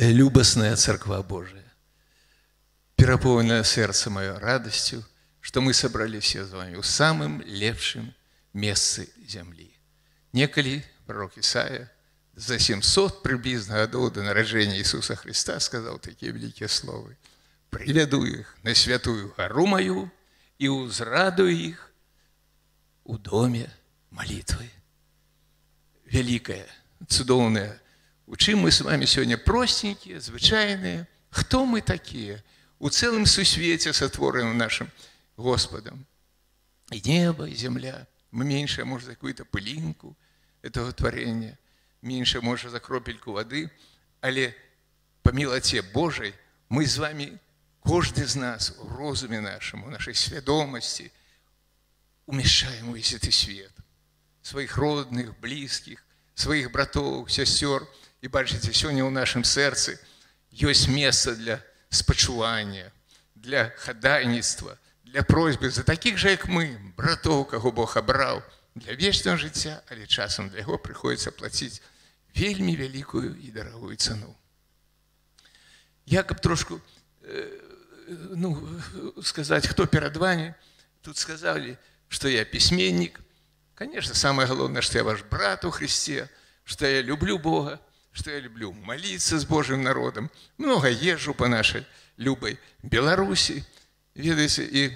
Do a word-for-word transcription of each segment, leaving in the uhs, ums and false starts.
любостная Церква Божия, пераполненное сердце мое радостью, что мы собрали все с вами в самом лепшем месте земли. Неколи пророк Исаия за семьсот приблизно годов до народжения Иисуса Христа сказал такие великие слова: «Приведу их на святую гору мою и узрадую их у доме молитвы». Великое, цудовное. Учим мы с вами сегодня простенькие, звычайные. Кто мы такие? У целом сусвете, сотворенном нашим Господом. И небо, и земля. Мы меньше, может, за какую-то пылинку этого творения, меньше, может, за кропельку воды. Але по милоте Божией мы с вами, каждый из нас, в розуме нашем, в нашей сведомости, умещаем весь этот свет. Своих родных, близких, своих братов, сестер. И бачите, сегодня в нашем сердце есть место для спочування, для ходайництва, для просьби за таких же, як ми, братов, кого Бог обрав, для вічного життя, але часом для його приходиться платити вельми великую і дорогую ціну. Я б трошку, ну, сказати, хто перед вами, тут сказали, что я письменник. Конечно, самое главное, что я ваш брат во Христе, что я люблю Бога, что я люблю молиться с Божьим народом. Много езжу по нашей любой Беларуси, видите, и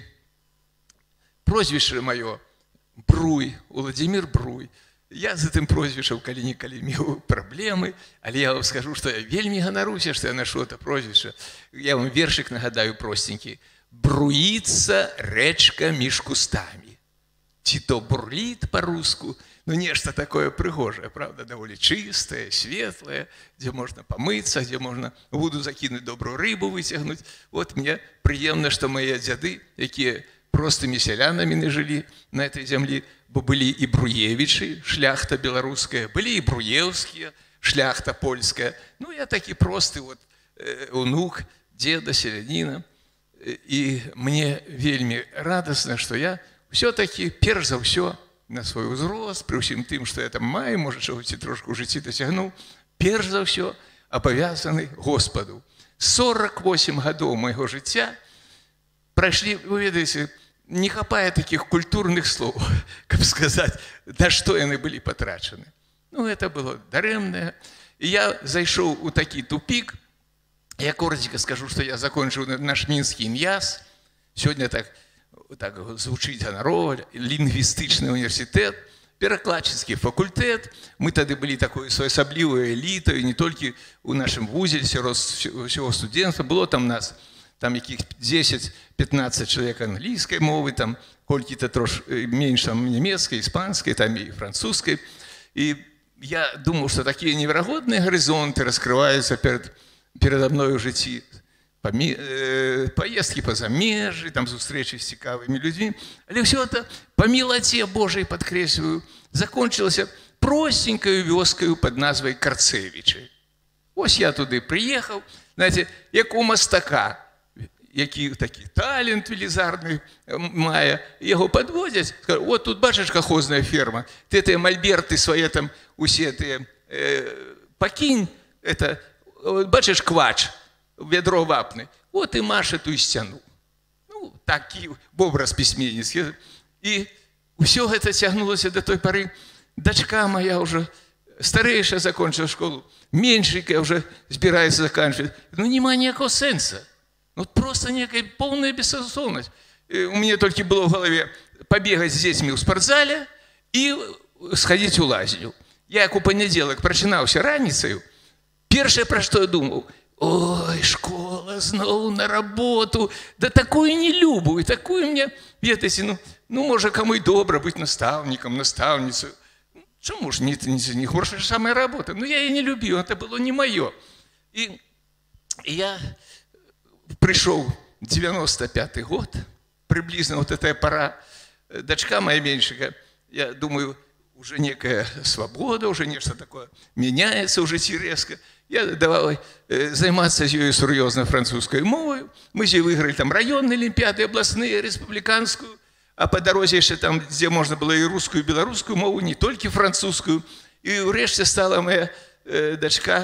прозвище мое Бруй, Владимир Бруй. Я з этим прозвищем коли-николи меў проблемы, але я вам скажу, что я вельми ганаруся, что я ношу это прозвище. Я вам вершик нагадаю простенький. «Бруится речка між кустами». Ці то бурлит по-русски, но нечто такое пригожее, правда, довольно чистое, светлое, где можно помыться, где можно в воду закинуть добрую рыбу, вытягнуть. Вот мне приемно, что мои дяды, які простыми селянами не жили на этой земле, бо были и Бруевичи, шляхта белорусская, были и Бруевские, шляхта польская. Ну, я таки простый вот э, внук деда, селянина. И мне вельми радостно, что я все-таки, перш за все, на свой узрост, при всем тем, что я там маю, может, чогось трошку в житті досягнув, перш за все, обов'язаний Господу. сорок восемь годов моего життя прошли, вы видите, не хапая таких культурных слов, как сказать, на что они были потрачены. Ну, это было даремное. И я зашел у такий тупик. Я коротко скажу, что я закончил наш Минский ИНЯС. Сегодня так, так звучит гонорово, лингвистичный университет, перекладческий факультет. Мы тогда были такой особливой элитой, не только у нашем вузе, всего студентства. Было там нас, там яких десять-пятнадцать человек английской мовы, там кольки-то трош меньше немецкой, испанской, там и французской. И я думал, что такие невероятные горизонты раскрываются перед передо мною в житті, поїздки по заміжжі, там зустрічі з цікавими людьми. Але все це по милоті Божій, підкреслюю, закончилося простенькою вёскою під назвою Карцевичі. Ось я туди приїхав, знаєте, як у мастака, який такий талент велізарний має, його підводять, кажуть, от тут бачиш колхозна ферма, ти ті мольберти свої там усі ті е, покинь, это, бачиш квач, ведро вапны, вот и машет ту стену. Ну, такий образ письменницький. І все це тягнулося до той пори. Дочка моя вже старейшая закончила школу, меньшенькая вже збирається заканчивать. Ну, нема ніякого сенсу. Ну, просто некая полная бессонность. У меня только было в голове побегать с детьми в спортзале и сходить в лазню. Я, як у понеділок прочинався раніцею, перше, про що я думав, ой, школа, знову на роботу, да такую не люблю, и такую мне, видите, ну, ну, може, кому й добре бути наставником, наставницею. Чому ж, не, не, не хорошая самая работа? Ну, я ее не любил, это было не мое. И, и я пришел девяносто пятый год, приблизно вот эта пора, дочка моя меньшая, я думаю, уже некая свобода, уже нечто такое меняется уже резко. Я давал э, заниматься ею серьезно французской мовой. Мы же выиграли там районные олимпиады, областные, республиканскую. А по дороге еще там, где можно было и русскую, и белорусскую мову, не только французскую. И врешті стала моя э, дочка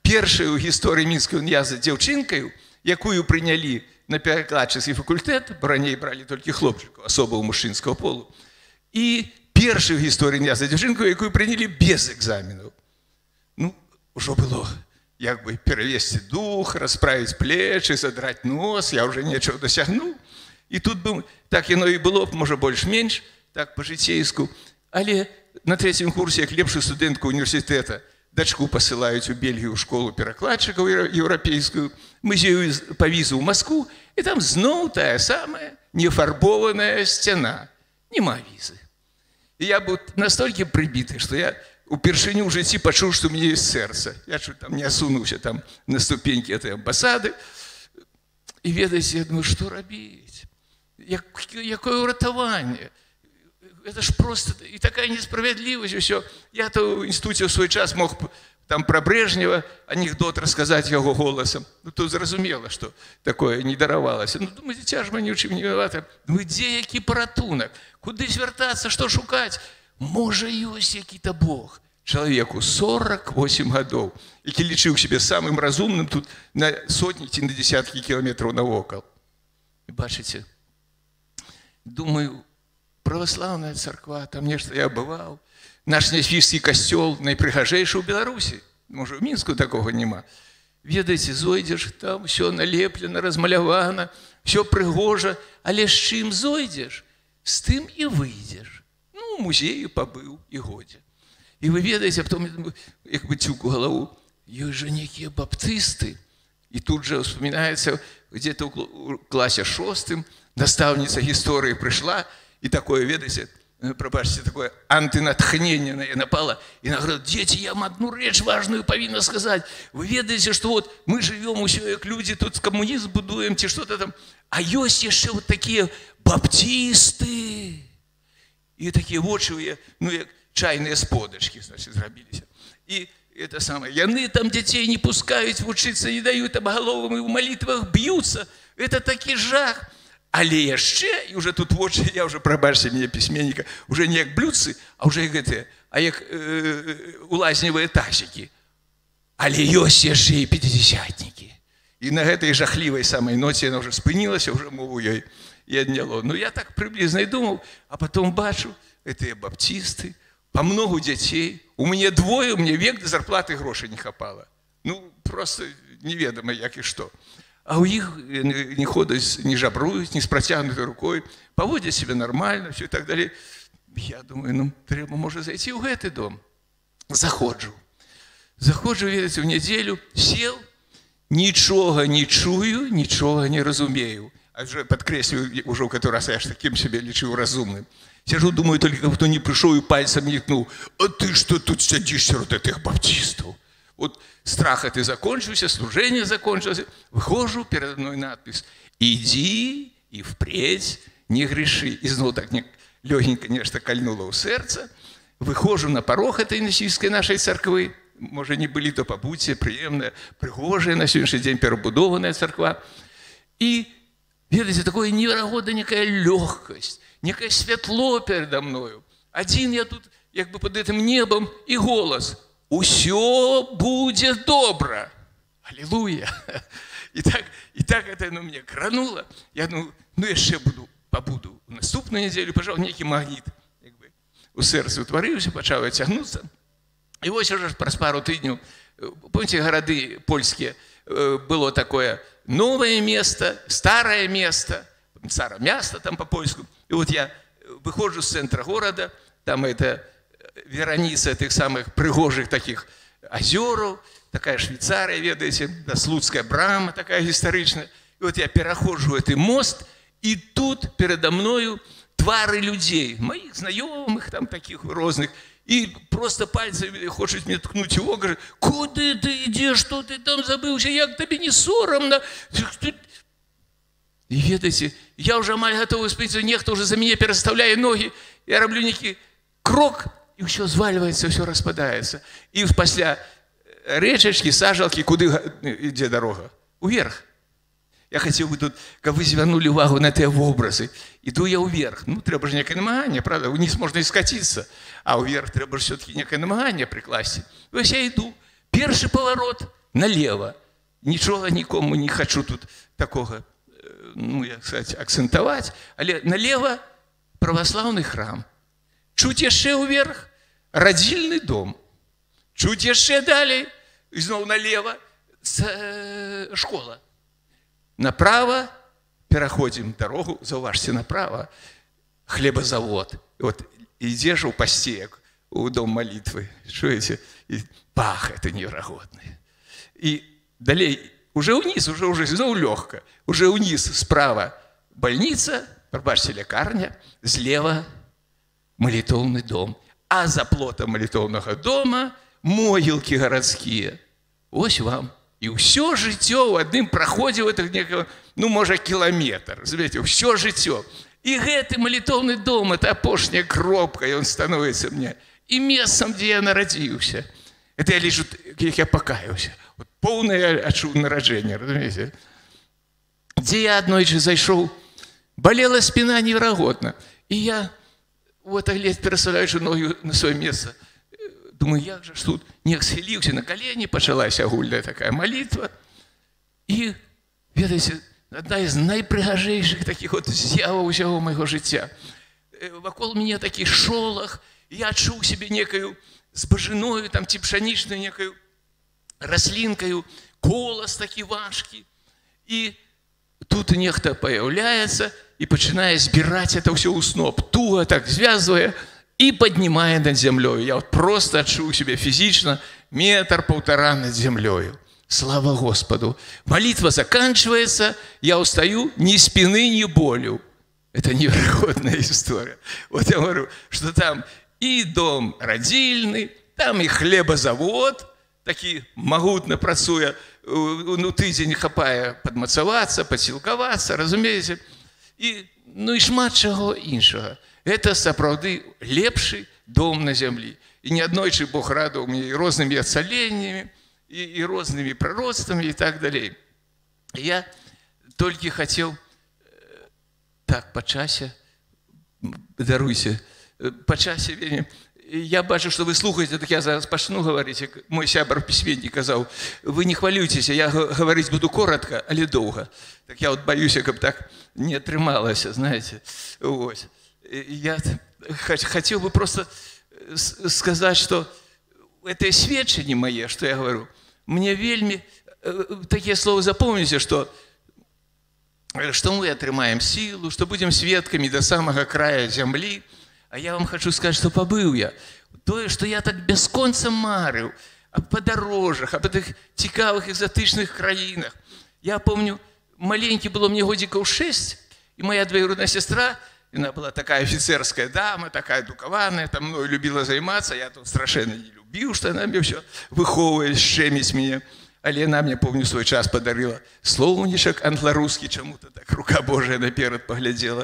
першою ў гісторыі мінскай уніязи дзяўчынкаю, якую прынялі на перакладчыцкі факультэт, бо раней бралі толькі хлопчыкаў, асобаў мужчынскага полу, і першую гісторыю уніязи дзяўчынкаю, якую прынялі без экзаменаў. Ну, ўжо было як бы перавесці дух, расправіць плечы, задраць нос, я ўжо нечага дасягнуў. І тут бы так яно і было б, можа, больш-менш, так па-жыцейску. Але на трэцім курсе, як лепшую студэнтку універсітэта, дачку пасылаюць у Бельгію ў школу перакладчыкаў еўрапейскую. Мы з ёю па візу ў Маскву, і там зноў тая самая нефарбованая сцяна. Нема візы. І я быў настолькі прыбіты, што я упершыню ў жыцці пачуў, што ў мяне ёсць сэрца. Я чуть там не асунуўся там на ступенькі этой амбасады. І ведаеце, я думаю, што рабіць? Як, якое ўратаванне? Это ж просто и такая несправедливость, все. Я-то в институте в свой час мог там про Брежнева анекдот рассказать его голосом. Ну, то зразумело, что такое не даравалось. Ну, думаю, дитя ж мы ни в чим не виноваты. Ну, где який порятунок? Куди звертаться, что шукать? Може, есть який-то Бог. Человеку сорок восемь годов, який лічив себе самым разумным тут на сотни, на десятки километров навокал. И бачите, думаю, православная церква, там нешта я бывал. Наш Нясвіжскі касцёл найпрыгажэйшы ў Беларусі. Можа, ў Мінску такога няма. Ведаеце, зойдзеш, там все налеплена, размалявана, все прыгожа, але з чым зойдзеш, з тым і выйдзеш. Ну, у музею пабыў і годзе. І вы ведаеце, а потом, як бы цюк у галаву, ёсць жа некія баптысты. І тут жа успамінаецца, где-то ў класе шостым настаўніца гісторыі прыйшла, и такое, ведаете, пробачьте, такое антинатхнение на напало. И она говорит, дети, я вам одну речь важную повинна сказать. Вы ведаете, что вот мы живем еще как люди, тут коммунизм будуем, те что-то там. А есть еще вот такие баптисты. И такие вочевые, ну, чайные сподочки, значит, зрабились. И это самое, яны там детей не пускают, учиться не дают, там головами в молитвах бьются. Это таки жах. Але яшчэ, і уже тут вочы, я уже, прабачце мяне пісьменніка, уже не як блюдцы, а уже гэтыя, а як э, улазневыя тазікі. Але ёсць яшчэ і пятидесятнікі. І на гэтай жахлівай самай ноце яна уже спынілася, уже мову ёй і адняло. Ну я так прыблізна і думаў, а потом бачу, гэтыя баптисты, па многу дзяцей, у мяне двое, мне век да зарплаты грошай не хапала. Ну, просто неведама як і што. А у іх не ходаць, не жабруюць, не з працягнутай рукой, паводзяць себе нормально, все и так далее. Я думаю, ну, трэба, можа, зайти ў гэты дом. Заходжу. Заходжу, ведаеце, в нядзелю, сел, нічога не чую, нічога не разумею. А вже падкрэслю, уже ў который раз я ж таким себе лічыў разумным. Сижу, думаю, только кто не пришел и пальцем мелькнул. А ты что тут сидишь среди этих баптистов? Вот страх это закончился, служение закончилось. Выхожу, передо мной надпись «Иди и впредь не греши». И снова так легенько нечто кольнуло у сердца. Выхожу на порог этой Нясвіжскай нашей церкви. Может, не были, то побудьте, приемная, пригожая на сегодняшний день перебудованная церква. И, видите, такое невероятная некая легкость, некое светло передо мною. Один я тут, как бы под этим небом, и голос – «Усё будет добро». Аллилуйя. И так, и так это ну, мне крануло. Я ну, ну еще буду, побуду наступную неделю, пожалуй, некий магнит. Как бы, у сердца утворился, почав тягнуться. И вот уже праз пару тыднёў, помните, города польские, было такое новое место, старое место, старое место там по-польску. И вот я выхожу с центра города, там это вереница этих самых пригожих таких озеров, такая Швейцария, ведаете, да, Слуцкая брама такая историчная. И вот я перехожу этот мост, и тут передо мною твары людей, моих знакомых там таких разных, и просто пальцами хочет мне ткнуть его, говорит, куда ты идешь, что ты там забылся, як тебе не соромно. И ведаете, я уже маль готовый спиться, некто уже за меня переставляет ноги, я роблю некий крок, и все зваливается, все распадается. И после речечки, сажалки, куда где дорога? Уверх. Я хотел бы тут, как вы звернули увагу на те образы. Иду я уверх. Ну, треба же некое намагание, правда? Вниз можно и скатиться. А уверх треба же все-таки некое намагание прикласти. Ось я иду. Первый поворот. налево. Нічога нікому не хочу тут такого, ну, як сказать, акцентаваць, але налево праваслаўны храм. Чуть яшчэ ўверх радзільны дом. Чуть яшчэ далей, ізноў налево, школа. Направо пераходзім дарогу, заўважце, направо, хлебазавод. Вот ідзеш у пасцеек, у дом молитвы, чуеце? И пах, это невероятный. И далей, уже вниз, уже, уже зноў лёгка, уже вниз, справа больница, пробачьте, лекарня, слева молитвенный дом. А за плотом молитвенного дома могилки городские. Ось вам. И все жыццё в одном проходе, это некого, ну, может, километр. Знаете, все жыццё. И гэты молитвенный дом, это апошняя кропка, и он становится мне и местом, где я народился. Это я лежу, как я покаюсь. Вот полное отчуд нараджения, разумеете? Где я однойчы зашел, болела спина невероятно. И я вот глядь, переставляючи ноги на свое место, думаю, як же ж тут не схилился на колени, почалась агульная такая молитва. И, ведаете, одна из найпрыгажейших таких вот з'яваў усяго моего жыцця. Вокол меня такий шолах, я адчуў себе некую збажыною, там, ці пшанічною некую раслінкою, колос такі важкі. И тут нехта появляется и пачынае збирать это все ў сноп, туго так связывая и поднимая над землей. Я вот просто адчуў себе физично метр-полтора над землей. Слава Господу. Молитва заканчивается, я устаю ни спины, ни болью. Это невероятная история. Вот я говорю, что там и дом родильный, там и хлебозавод, такі магутна працуе, ну, тыдзень хапае падмацавацца, падсілкавацца, разумееце? І, ну, і шмат чаго іншага. Это сапраўды лепшы дом на зямлі. І неаднойчы Бог радаваў мне і рознымі ацаленнямі, і, і рознымі пророцтвамі і так далей. Я толькі хацеў так па часе, даруйся, па часе вельмі. Я бачу, что вы слухаете, так я зараз пачну говорить. Мой сябар письменник сказал, вы не хвалюйтесь, я говорить буду коротко, але долго. Так я вот боюсь, как бы так не отрымалось, знаете. Вот. Я хотел бы просто сказать, что это сведчанне мое, что я говорю, мне вельми такие слова запомните, что, что мы отрымаем силу, что будем сведками до самого края земли. А я вам хочу сказать, что побыл я. То, что я так бесконца марыў об подорожах, об этих цікавых экзотичных краинах. Я помню, маленький было мне годиков шесть, и моя двоюродная сестра, она была такая офицерская дама, такая дукованная, там мной любила заниматься, я тут страшенно не любил, что она мне все выховывает, щемить меня. Але она мне, помню, свой час подарила словнішак англо-русский, чему-то так рука Божия наперед поглядела.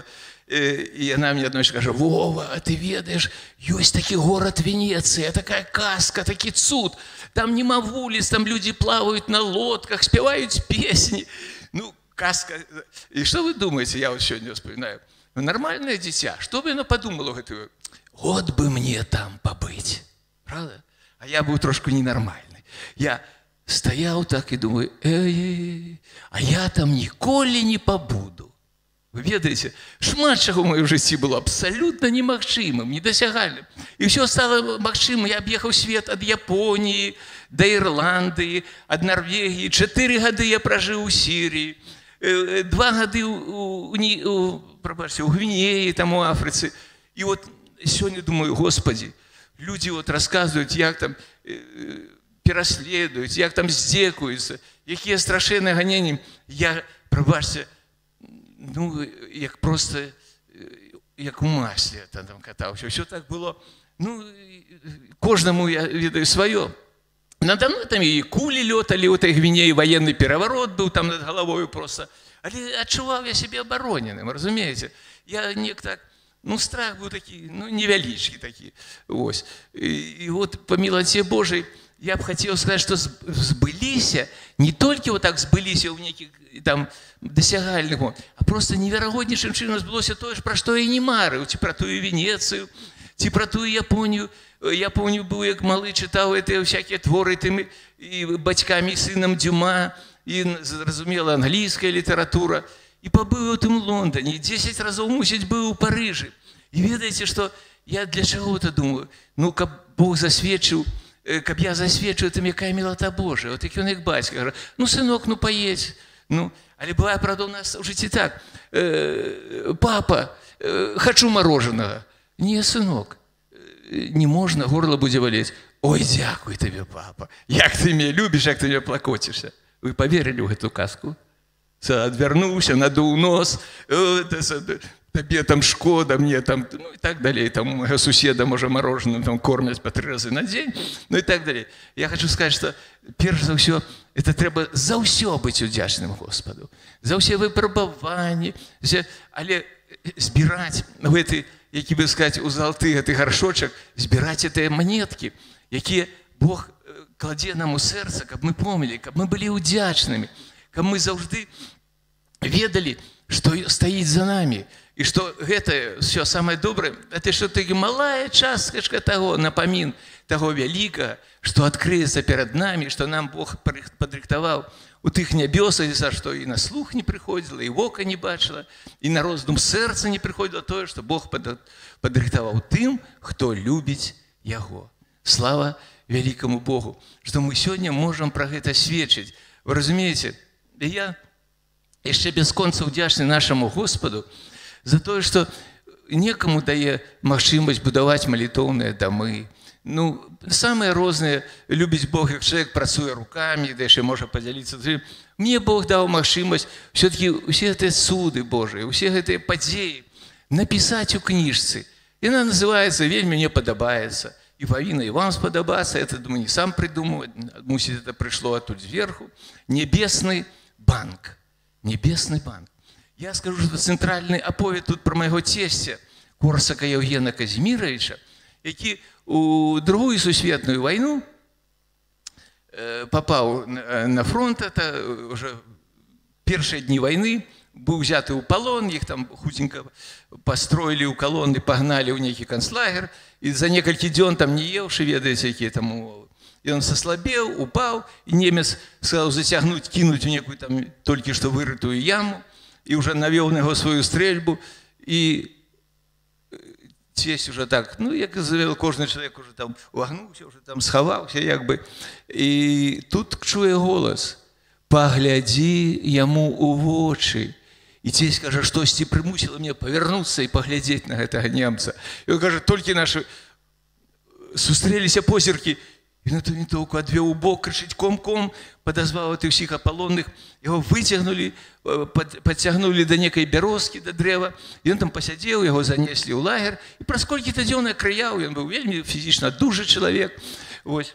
И она мне одной скажет, Вова, а ты ведаешь, есть таки город Венеция, такая казка, таки цуд. Там нема вулиц, там люди плавают на лодках, спевают песни. Ну, казка. И что вы думаете, я вот сегодня вспоминаю, ну, нормальное дитя, что бы оно подумало, вот бы мне там побыть, правда? А я был трошку ненормальный. Я стоял так и думаю, эй, а я там ніколі не побуду. Вы ведаете, шмат чаго ў маім жыцці было абсолютно немагчымым, недосягальным. И все стало магчымым. Я объехал свет от Японии до Ирландии, от Норвегии. Четыре года я прожил у Сирии, два года у, у, у, пробачьте, у Гвинеи, там у Африцы. И вот сегодня думаю, Господи, люди вот рассказывают, як там переследуют, як там здзекуюцца, якія страшэнныя ганенні. Я, пробачьте, ну, як просто, як у масле там катался. Все так было, ну, кожному, я ведаю, свое. Надо мной там и кули летали, у этой Гвинеи военный переворот был там над головой просто. Але отчувал я себе обороненным, разумеете. Я не так, ну, страх был такие, ну, невеличкий такие. Вот. И, и вот по милоте Божией я бы хотел сказать, что сбылись, не только вот так сбылись у неких там досягальных, а просто невероятнейшим чином сбылось то, про что я не марыў, ці про тую Венецию, ці про тую Японию. я помню, был, як малы, читал эти всякие творы теми и батьками, и сыном Дюма, и, разумела, английская литература. И побыл в этом Лондоне, и десять разов, мусить, был в Париже. И ведаете, что я для чего-то думаю, ну, как Бог засвечил, как я засвечу, это какая милота Божия. Вот такие он их батька. Говорю, ну, сынок, ну, поедь. Ну, але бывает, правда, у нас в житті так. Э, папа, э, хочу мороженого. Не, сынок, не можно, горло будет болеть. Ой, дякую тебе, папа. Як ты меня любишь, як ты меня плакотишься. Вы поверили в эту казку? Отвернулся, надул нос, тебе там шкода, мне там, ну и так далее. Там у моего соседа, может, мороженым там кормят по три раза на день, ну и так далее. Я хочу сказать, что, перш за все, это треба за все быть удячным Господу. За все выпробования, але збирать в эти, які би сказати, у золотий эти горшочек, збирать эти монетки, які Бог кладе нам у сердце, как мы помнили, как мы были удячными, как мы завжди ведали, что стоит за нами, и что это все самое доброе, это что-то малая часточка того, напомин того великого, что открыется перед нами, что нам Бог подрихтовал у тых небесах, что и на слух не приходило, и в око не бачило, и на роздум сердца не приходило то, что Бог подрихтовал тем, кто любит Его. Слава великому Богу, что мы сегодня можем про это свидетельствовать. Вы разумеете, я еще без конца вдячный нашему Господу за то, что некому дає можливість будувати молитовні доми. Ну, самые разные, любить Бог, как человек працує руками, да еще может поделиться. Мне Бог дал возможность все-таки все эти суды Божии, все эти подеи написать у книжцы. И она называется «Вельми мне подобается». И повинно и вам сподобаться, это, думаю, не сам придумал, мусить это пришло оттуда сверху. Небесный банк. Небесный банк. Я скажу, что центральный оповед тут про моего тестя, Корсака Євгена Казимировича, який у Другую Сусветную войну попал на фронт, это уже первые дни войны, был взят у полон, их там худенько построили у колонны, погнали в некий концлагерь, и за несколько дней там не ел, ведаете, какие там, и он сослабел, упал, и немец сказал затягнуть, кинуть в некую там только что вырытую яму, и уже навел на него свою стрельбу, и тесть уже так, ну, як завел, кожен человек уже там вогнувся, уже там сховався, якби, и тут чує голос: «Погляди ему у вочи». И тесть каже, штось примусило меня повернуться и поглядеть на этого немца. И он каже, только наши сустрелись позірки, и на то не толку отвел у бок, кричить ком-ком, подозвал этих всех ополонных, его вытягнули, под, подтягнули до некой березки, до древа, и он там посидел, его занесли в лагерь, и про сколько-то дней краял, и он был вельми физично дужий человек. Вот.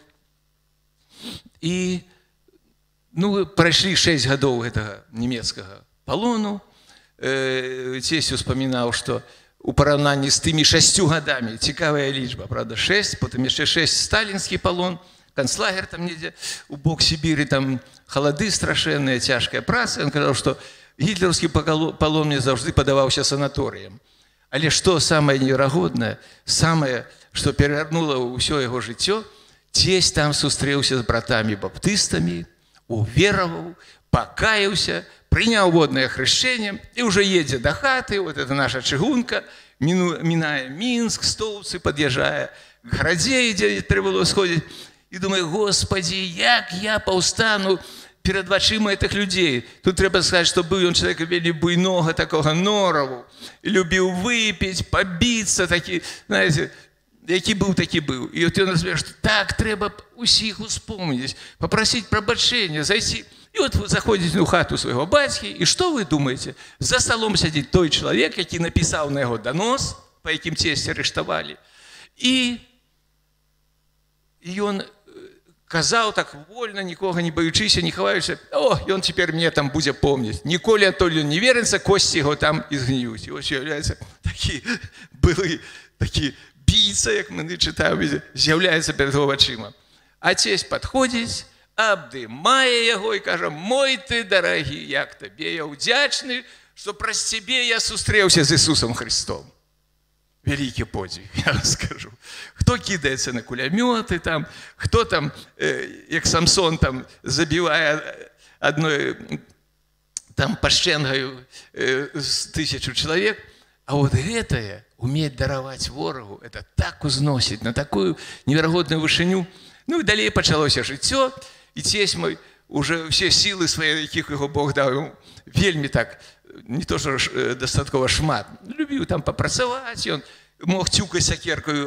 И, ну, прошли шесть годов этого немецкого полону. Тесть успоминал, что у параўнанні з тымі шестью годами, цікавая лічба, правда, шесть, потом еще шесть сталинский полон, концлагерь там недзе, у бок Сибири, там холоды страшенные, тяжкая праца. Он сказал, что гитлеровский полон мне завжди подавался санаторием. Але что самое неверагодное, самое, что перевернуло все его жыццё, тесть там сустрелся с братами-баптистами, уверовал, покаялся, принял водное хрещение и уже едет до хаты, вот это наша чыгунка, миная Минск, Столбцы, подъезжая к Граде, где треба было сходить, и думаю, Господи, як я повстану перед очима этих людей. Тут треба сказать, что был он человек вельми буйного, такого норову, любил выпить, побиться, такие, знаете, який был, такий был. И вот он разбирает, что так треба усіх успомнить, попросить пробачения, зайти. И вот вы заходите в хату своего батьки, и что вы думаете? За столом сидит той человек, який написал на его донос, по яким тесть арештовали. И, и он казал так вольно, никого не боючися, не ховаючися. О, и он теперь мне там будет помнить. Ніколи Анатолію не верится, кости его там изгниют. И вот з'являються такі, були такі бійці, як ми не читаємо, з'являються перед його очима. А тесть підходить, обдымая его и каже, мой ты, дорогий, як тебе я удячный, что праз тебе я сустрелся с Иисусом Христом. великий подвиг, я вам скажу. Кто кидается на кулеметы, там, кто там, э, как Самсон, там, забивая одной там, пашченгою э, с тысячу человек. А вот это, уметь даровать ворогу, это так узносить на такую невероятную вышиню. Ну и далее почалося життя, и тесть мой уже все силы свои, яких його Бог дав йому, вельми так, не то, що достатково шмат, любив там попрацювати, він мог тюкати сакеркою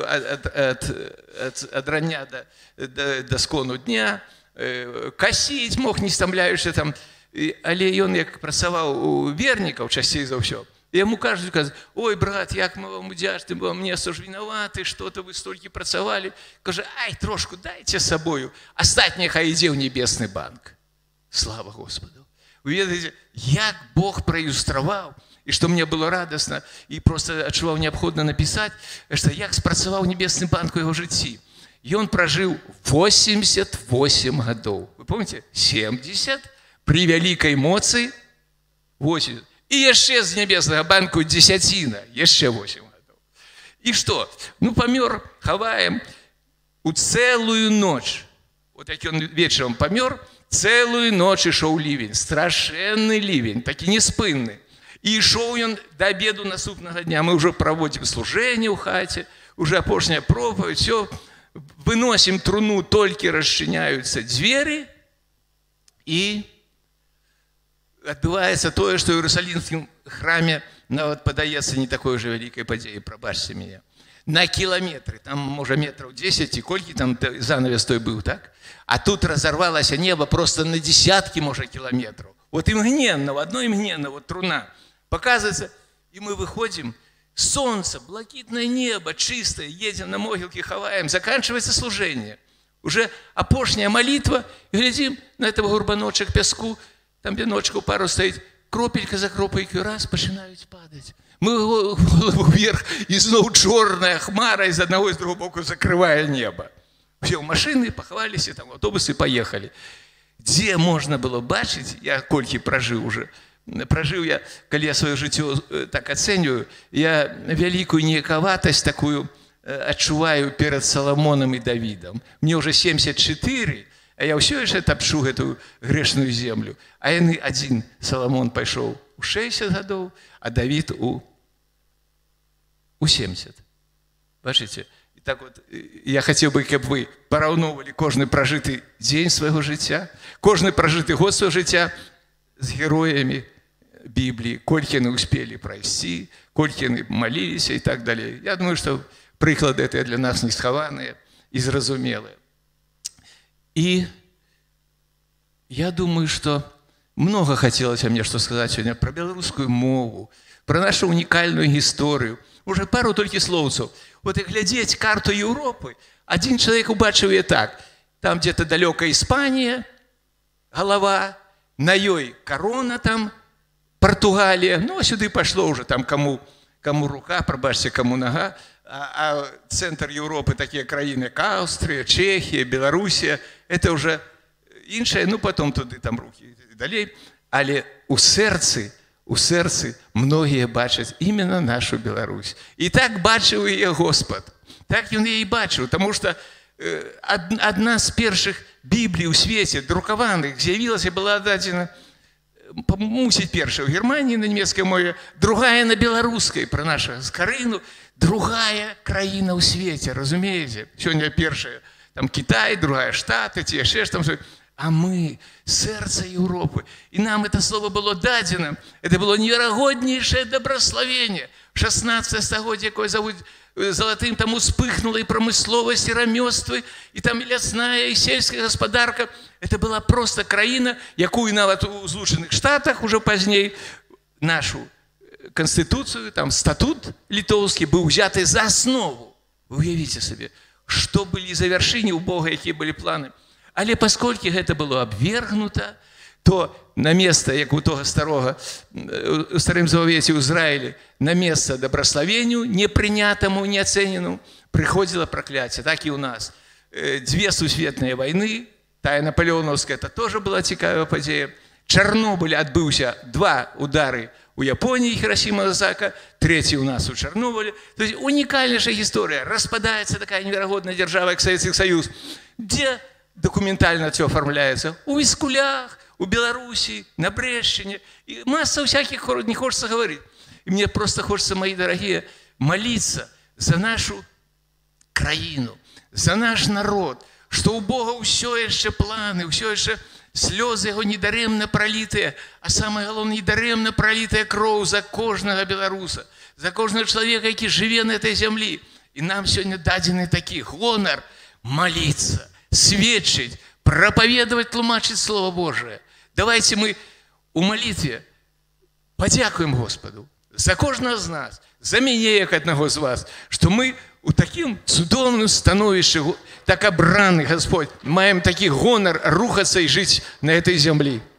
від рання до, до, до скону дня, косити мог, не стомляючи там, але він, як працював у верників, частей за все, йому кажуть, кажуть, ой, брат, як ми вам вдячні, бо мені ж винувати, що-то ви стільки працювали. Каже, ай, трошку дайте з собою, остатнє хай йде в Небесний банк. Слава Господу. Ви бачите, як Бог проілюстрував, і що мені було радісно, і просто відчував необхідно написати, що як спрацював Небесний банк у його житті. І він прожив восемьдесят восемь років. Ви пам'ятаєте? сімдесят, при великій моці восемьдесят. И ще з Небесного банку десятина, еще восемь годов. И что? Ну, помер, ховаем, у целую ночь, вот як он вечером помер, целую ночь ішов ливень, страшенный ливень, такий неспинний. И шел он до обеду наступного дня, мы уже проводим служение в хате, уже опошняя проповедь, все, выносим труну, только расчиняются двери, и отбывается то, что в Иерусалимском храме нават подається не такой же великой подеей, пробачьте меня. На километры, там, может, метров десять, и кольки там занавес той был, так? А тут разорвалось небо просто на десятки, может, километров. Вот и мгновенно, в одной мгновенно, вот труна показывается, и мы выходим, солнце, блакитное небо, чистое, едем на могилки, ховаем, заканчивается служение. Уже опошняя молитва, и глядим на этого гурбаночек песку, там віночку пару стоїть, кропелька за кропелькою, раз, починають падати. Ми голову вверх, і знову чорна хмара із одного і з другого боку закриває небо. Все, машини поховалися, там автобуси поїхали. Де можна було бачити, я кольки прожив уже, прожив я, коли я своє життя так оцінюю, я велику ніяковатость таку відчуваю перед Соломоном і Давидом. Мені вже сімдесят чотири, а я все еще топчу эту грешную землю. А яны один, Соломон, пошел у шестьдесят годов, а Давид у, у семьдесят. Бачите? И так вот, я хотел бы, чтобы вы порівнювали кожний прожитий день своего життя, кожний прожитий год своего життя с героями Библии, кольки они успели пройти, кольки они молились и так далее. Я думаю, что приклады это для нас не схованные и зразумелые. И я думаю, что много хотелось мне что сказать сегодня про белорусскую мову, про нашу уникальную историю. Уже пару только словцев. Вот и глядеть карту Европы, один человек убачив ее так. Там где-то далекая Испания, голова, на ёй корона там, Португалия. Ну, а сюда пошло уже там кому, кому рука, пробачьте, кому нога. А, а центр Европы, такие краины, как Австрия, Чехия, Белоруссия, это уже іншее, ну потом туди там руки і далі. Але у серці, у серці многие бачать именно нашу Беларусь. И так бачив її Господь. Так він її бачив, тому що одна з перших Біблій у світі, друкованих, з'явилася, була дадена, мусить перша в Германії на німецькій мові, другая на білоруській, про нашу Скорину, другая країна у світі, розумієте? Сьогодні перша там Китай, другая Штати, ті ще ж там. А мы – сердце Европы. И нам это слово было дадено. Это было невероятнейшее добрословение. В шестнадцатом стагоддзе, якое зовут золотым, там успыхнула и промысловость, и ремёствы, и там и лесная, и сельская господарка. Это была просто краина, якую нават у Злученых Штатах уже поздней нашу конституцию, там статут литовский был взятый за основу. Вы уявите себе, что были за вершині у Бога, какие были планы. Але поскольку гэта было абвергнута, то на место, як у того старого, у старым завеце ў Ізраілі, на место добрословению, непринятому, неоцененному, приходило проклятие. Так и у нас. Две сусветные войны, тая Наполеоновская, это тоже была цікавая подея. Чарнобыль отбылся два удары у Японии Хиросима Нагасаки, третий у нас у Чернобыля. То есть уникальнейшая история. Распадается такая невероятная держава, как Советский Союз. Где документально все оформляется? У Искулях, у Белоруссии, на Брещине. И масса всяких, не хочется говорить. И мне просто хочется, мои дорогие, молиться за нашу краину, за наш народ, что у Бога все еще планы, все еще слезы его недаремно пролитые, а самое главное, недаремно пролитая кровь за кожного белоруса, за кожного человека, который живе на этой земле. И нам сегодня дадены такий гонор молиться, свідчить, проповедовать, тлумачить Слово Божие. Давайте мы у молитве подякуем Господу за кожного з нас, за мене, як одного з вас, що ми у таким цудовним становищі, так обраний Господь, маємо такий гонор рухатися і жити на цій землі.